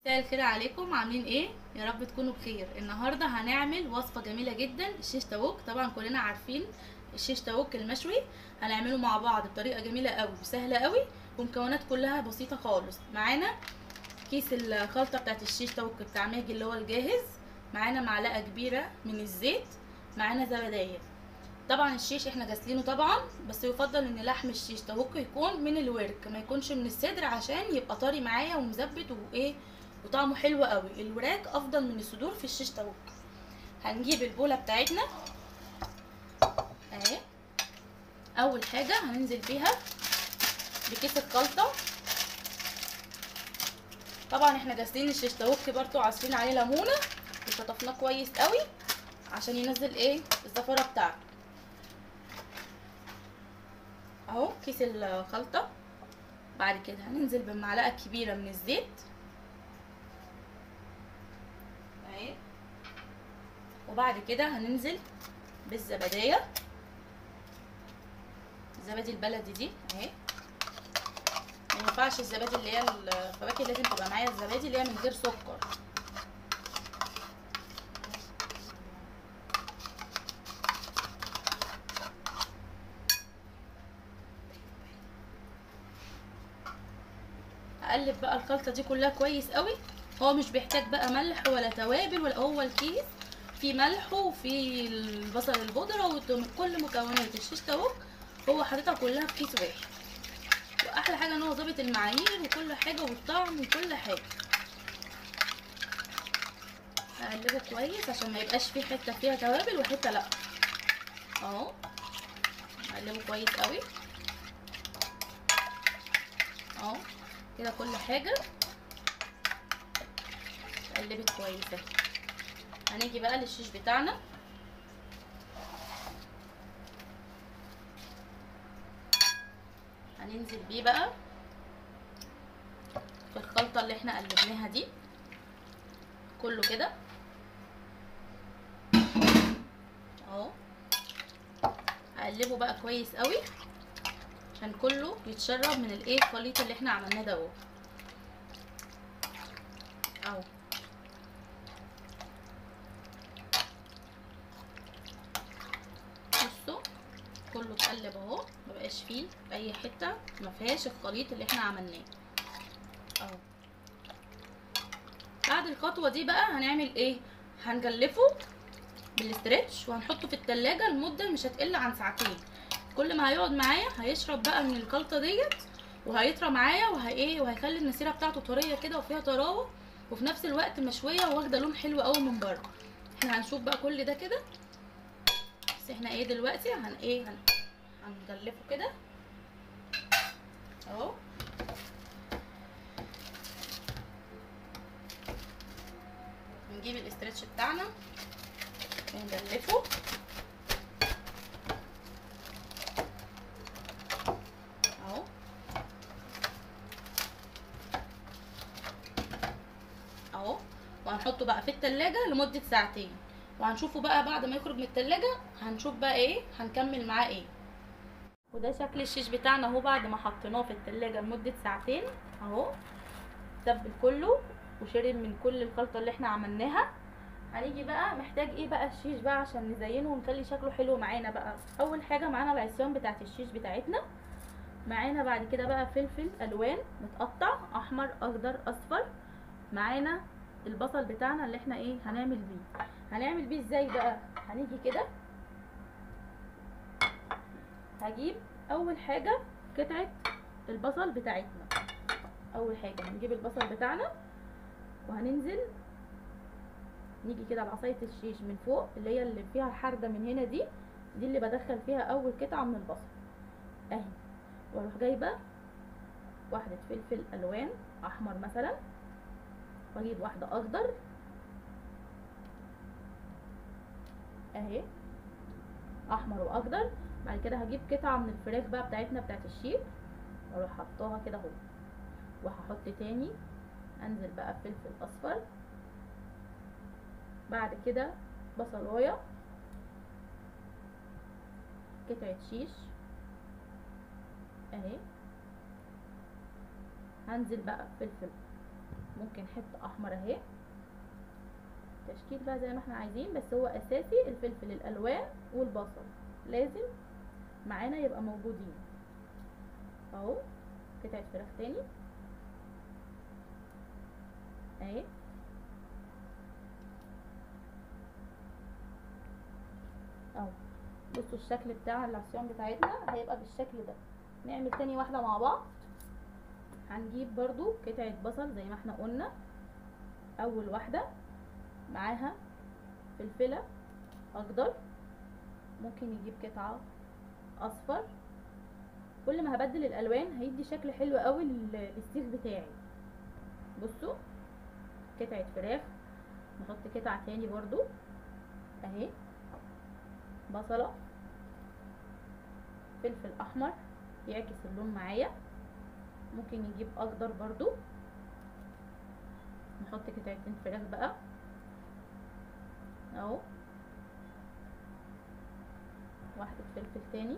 مساء الخير عليكم، عاملين ايه؟ يا رب تكونوا بخير. النهارده هنعمل وصفه جميله جدا، الشيش تاووك. طبعا كلنا عارفين الشيش تاووك المشوي. هنعمله مع بعض بطريقه جميله قوي وسهله قوي، ومكونات كلها بسيطه خالص. معانا كيس الخلطه بتاعت الشيش تاووك بتاع ماجي اللي هو الجاهز، معانا معلقه كبيره من الزيت، معانا زبديه. طبعا الشيش احنا غاسلينه طبعا، بس يفضل ان لحم الشيش تاووك يكون من الورك، ما يكونش من الصدر، عشان يبقى طري معايا ومزبت وايه وطعمه حلو قوي. الوراك افضل من الصدور في الشيش تاووك. هنجيب البوله بتاعتنا اهي. اول حاجه هننزل بيها بكيس الخلطه. طبعا احنا غاسلين الشيش تاووك برضو، عصرين عليه ليمونه وشطفناه كويس قوي عشان ينزل ايه الزفاره بتاعته. اهو كيس الخلطه. بعد كده هننزل بمعلقه كبيره من الزيت اهي، وبعد كده هننزل بالزبديه، الزبادي البلدي دي اهي. ما ينفعش الزبادي اللي هي الفواكه، لازم تبقى معايا الزبادي اللي هي من غير سكر. هقلب بقى الخلطه دي كلها كويس قوي. هو مش بيحتاج بقى ملح ولا توابل، ولا هو الكيس فيه ملح وفيه البصل البودره والثوم، كل مكونات الشيش تاووك هو حاططها كلها في كيس واحد. واحلى حاجه ان هو ظابط المعايير وكل حاجه والطعم وكل حاجه. هقلبه كويس عشان ما يبقاش فيه حته فيها توابل وحته لا. اهو هقلبه كويس قوي اهو كده. كل حاجه اتقلبت كويس اهي. هنيجي بقى للشيش بتاعنا. هننزل بيه بقى في الخلطه اللي احنا قلبناها دي كله كده اهو. هقلبه بقى كويس قوي عشان كله يتشرب من الايه الخليط اللي احنا عملناه ده اهو. بصوا كله اتقلب اهو، مبقاش فيه اي حته ما فيهاش الخليط اللي احنا عملناه اهو. بعد الخطوه دي بقى هنعمل ايه؟ هنجلفه بالاسترتش وهنحطه في التلاجة لمده مش هتقل عن ساعتين. كل ما هيقعد معايا هيشرب بقى من الخلطه ديت، وهيطرى معايا وهيخلي النسيره بتاعته طريه كده وفيها طراوه، وفي نفس الوقت مشويه وواخده لون حلو قوي من بره. احنا هنشوف بقى كل ده كده، بس احنا ايه دلوقتي هنغلفه كده اهو. نجيب الاسترتش بتاعنا ونغلفه اهو اهو. وهنحطه بقى في التلاجة لمدة ساعتين، وهنشوفه بقى بعد ما يخرج من التلاجة هنشوف بقى ايه هنكمل معاه ايه. وده شكل الشيش بتاعنا اهو بعد ما حطيناه في التلاجة لمدة ساعتين اهو. تبل كله وشرب من كل الخلطة اللي احنا عملناها. هنيجي بقى محتاج ايه بقى الشيش بقى عشان نزينه ونخلي شكله حلو معانا بقى. اول حاجة معانا العصيان بتاعت الشيش بتاعتنا. معانا بعد كده بقى فلفل الوان متقطع احمر اخضر اصفر. معانا البصل بتاعنا اللي احنا ايه هنعمل بيه ازاي بقى. هنيجي كده هجيب اول حاجة قطعة البصل بتاعتنا. اول حاجة هنجيب البصل بتاعنا وهننزل نيجي كده بعصاية الشيش من فوق اللي فيها الحردة من هنا دي اللي بدخل فيها اول قطعة من البصل اهي. واروح جايبة واحدة فلفل الوان احمر مثلا، واجيب واحدة اخضر اهي، احمر واخضر. بعد كده هجيب قطعة من الفراخ بقى بتاعتنا بتاعت الشيش واروح حطاها كده اهو. وهحط تاني انزل بقى بفلفل اصفر. بعد كده بصلايه، قطعة شيش اهي. هنزل بقى بفلفل ممكن حته احمر اهي. تشكيل بقى زي ما احنا عايزين، بس هو اساسي الفلفل الالوان والبصل لازم معانا يبقى موجودين. اهو قطعه فراخ تاني اهي. اهو بصوا الشكل بتاع العصيان بتاعتنا هيبقى بالشكل ده. نعمل تاني واحده مع بعض. هنجيب برضو قطعه بصل زي ما احنا قلنا، اول واحده معاها فلفله اخضر، ممكن نجيب قطعه اصفر. كل ما هبدل الالوان هيدي شكل حلو قوي للسيخ بتاعي. بصوا قطعه فراخ، نحط قطعه تاني برضو اهي، بصله، فلفل احمر يعكس اللون معايا، ممكن نجيب اخضر برضو، نحط قطعتين فراخ بقى اهو، واحدة فلفل تاني،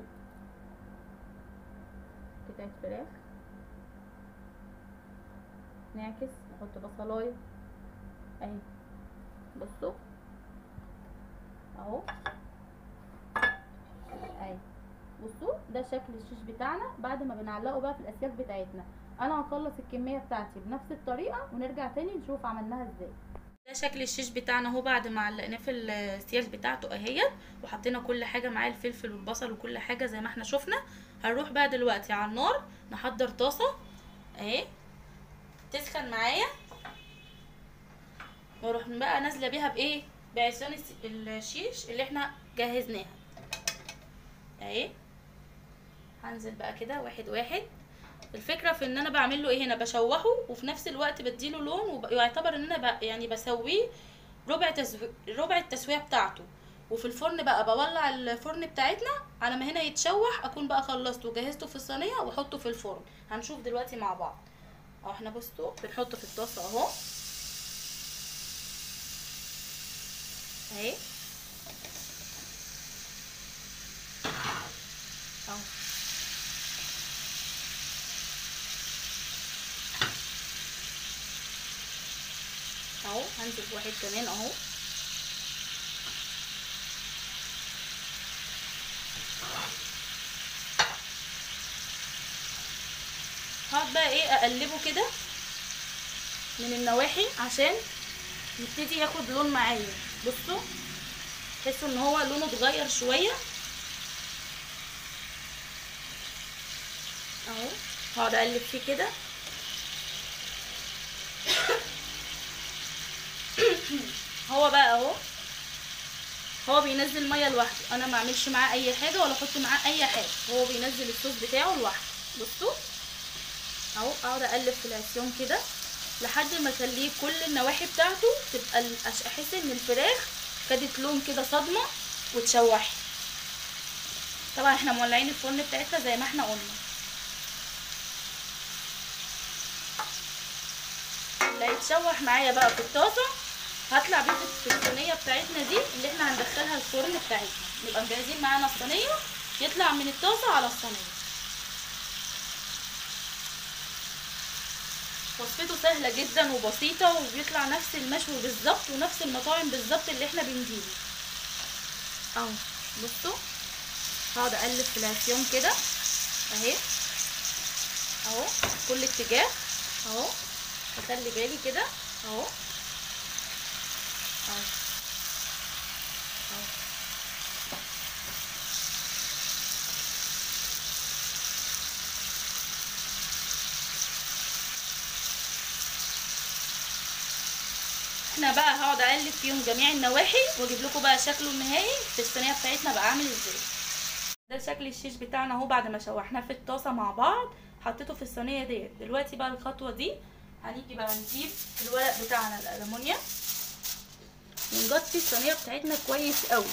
قطعة فراخ، نعكس نحط بصلايه اهي. بصوا اهو اهي. بصوا ده شكل الشيش بتاعنا بعد ما بنعلقه بقى في الاسياخ بتاعتنا. انا هخلص الكميه بتاعتي بنفس الطريقه ونرجع تاني نشوف عملناها ازاي. ده شكل الشيش بتاعنا اهو بعد ما علقناه في السياخ بتاعته اهيت، وحطينا كل حاجه معاه الفلفل والبصل وكل حاجه زي ما احنا شفنا. هنروح بقى دلوقتي على النار نحضر طاسه اهي تسخن معايا، واروح بقى نازله بيها بايه، بعصيان الشيش اللي احنا جهزناها اهي. هنزل بقى كده واحد واحد. الفكره في ان انا بعمل له ايه هنا، بشوحه وفي نفس الوقت بديله لون، ويعتبر ان انا يعني بسويه ربع التسويه بتاعته. وفي الفرن بقى بولع الفرن بتاعتنا على ما هنا يتشوح اكون بقى خلصته وجهزته في الصينيه واحطه في الفرن. هنشوف دلوقتي مع بعض اهو. احنا بصوا بنحطه في الطاسه اهو اهي اهو. اهو هنزل بواحد كمان اهو. هقعد بقى ايه اقلبه كده من النواحي عشان يبتدي ياخد لون معايا. بصوا تحسوا ان هو لونه اتغير شويه اهو. هقعد اقلب فيه كده هو بقى اهو، هو بينزل ميه لوحده، انا ما اعملش معاه اي حاجه ولا احط معاه اي حاجه، هو بينزل الصوص بتاعه لوحده. بصوا اهو اقعد اقلب في العصيان كده لحد ما اخليه كل النواحي بتاعته تبقى احس ان الفراخ خدت لون كده صدمه وتشوحي. طبعا احنا مولعين الفرن بتاعتنا زي ما احنا قلنا. اللي هيتشوح معايا بقى في الطاسه هطلع بيه في الصينيه بتاعتنا دي اللي احنا هندخلها الفرن بتاعتنا. نبقى مجهزين معانا الصينيه يطلع من الطاسه على الصينيه. وصفته سهله جدا وبسيطه، وبيطلع نفس المشوي بالظبط ونفس المطاعم بالظبط اللي احنا بنجيبه اهو. بصوا هقعد اقلب في العصيان كده اهي اهو كل اتجاه اهو، اخلي بالي كده اهو اهو اهو. احنا بقى هقعد اقلب فيهم جميع النواحي واجيب لكم بقى شكله النهائي في الصينيه بتاعتنا بقى عامل ازاي. ده شكل الشيش بتاعنا اهو بعد ما شوحناه في الطاسه مع بعض، حطيته في الصينيه ديت. دلوقتي بقى الخطوه دي هنيجي بقى نجيب الورق بتاعنا الالومنيوم ونغطي الصينيه بتاعتنا كويس قوي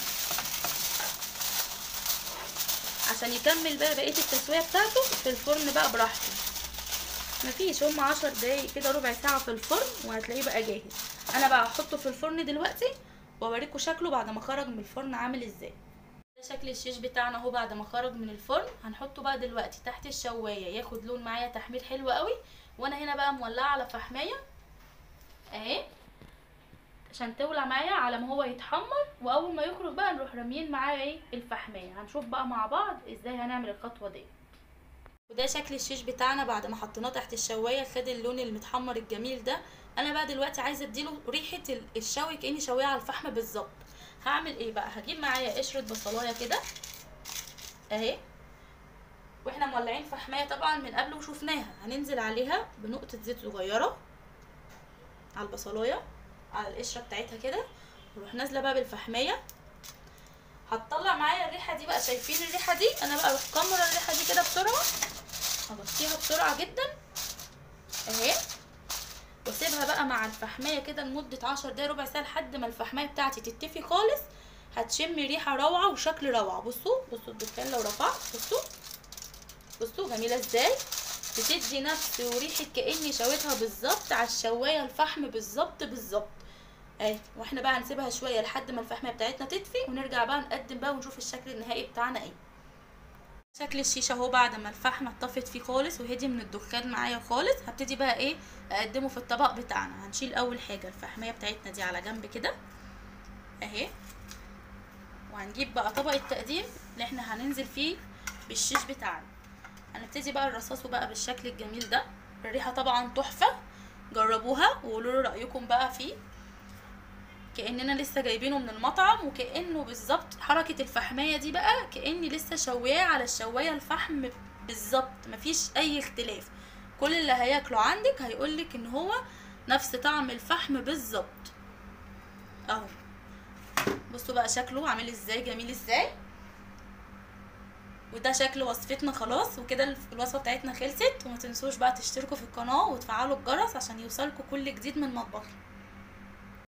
عشان يكمل بقى بقيه التسويه بتاعته في الفرن بقى براحته. مفيش، هم 10 دقايق كده ربع ساعه في الفرن وهتلاقيه بقى جاهز. انا بقى هحطه في الفرن دلوقتي واوريكم شكله بعد ما خرج من الفرن عامل ازاي. ده شكل الشيش بتاعنا اهو بعد ما خرج من الفرن. هنحطه بقى دلوقتي تحت الشوايه ياخد لون معايا تحمير حلو قوي. وانا هنا بقى مولعه على فحمايه عشان تولع معايا على ما هو يتحمر، واول ما يخرج بقى نروح راميين معاه ايه الفحميه. هنشوف بقى مع بعض ازاي هنعمل الخطوه دي. وده شكل الشيش بتاعنا بعد ما حطيناه تحت الشوايه، خد اللون المتحمر الجميل ده. انا بقى دلوقتي عايزه اديله ريحه الشوي كاني شويه على الفحم بالظبط. هعمل ايه بقى؟ هجيب معايا قشره بصلايه كده اهي، واحنا مولعين فحمايه طبعا من قبل وشوفناها. هننزل عليها بنقطه زيت صغيره على البصلايه على القشره بتاعتها كده، واروح نازله بقى بالفحميه. هتطلع معايا الريحه دي بقى، شايفين الريحه دي؟ انا بقى اروح كمره الريحه دي كده بسرعه، اغطيها بسرعه جدا اهي، واسيبها بقى مع الفحميه كده لمده 10 دقايق ربع ساعه لحد ما الفحميه بتاعتي تتفي خالص. هتشمي ريحه روعه وشكل روعه. بصوا الدخان لو رفعت، بصوا جميله ازاي، بتدي نفس وريحه كاني شويتها بالظبط على الشوايه الفحم بالظبط اهي. واحنا بقى هنسيبها شويه لحد ما الفحمه بتاعتنا تدفي، ونرجع بقى نقدم بقى ونشوف الشكل النهائي بتاعنا ايه. شكل الشيشه اهو بعد ما الفحمه اتطفت فيه خالص وهدي من الدخان معايا خالص. هبتدي بقى ايه اقدمه في الطبق بتاعنا. هنشيل اول حاجه الفحميه بتاعتنا دي على جنب كده اهي، وهنجيب بقى طبق التقديم اللي احنا هننزل فيه بالشيش بتاعنا. هنبتدي بقى نرصصه بقى بالشكل الجميل ده. الريحه طبعا تحفه، جربوها وقولوا لي رايكم بقى فيه. كاننا لسه جايبينه من المطعم، وكانه بالظبط حركه الفحميه دي بقى كاني لسه شوياه على الشوايه الفحم بالظبط، مفيش اي اختلاف. كل اللي هياكله عندك هيقولك ان هو نفس طعم الفحم بالظبط اهو. بصوا بقى شكله عامل ازاي، جميل ازاي. وده شكل وصفتنا خلاص، وكده الوصفه بتاعتنا خلصت. وما تنسوش بقى تشتركوا في القناه وتفعلوا الجرس عشان يوصلكوا كل جديد من مطبخي.